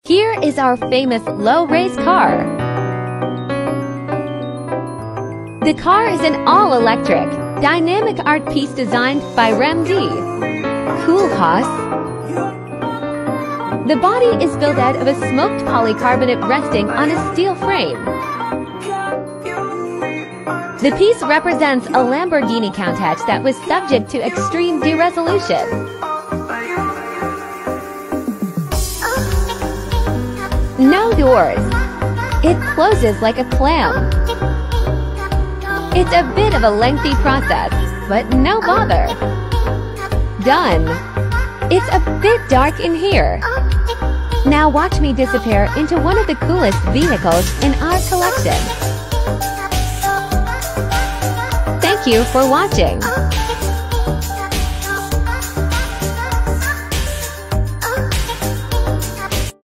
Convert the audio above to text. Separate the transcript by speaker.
Speaker 1: Here is our famous low-race car. The car is an all-electric, dynamic art piece designed by Ramsey Koolhaas. The body is built out of a smoked polycarbonate resting on a steel frame. The piece represents a Lamborghini Countach that was subject to extreme de-resolution. No doors. It closes like a clam. It's a bit of a lengthy process, but no bother. Done. It's a bit dark in here. Now watch me disappear into one of the coolest vehicles in our collection. Thank you for watching.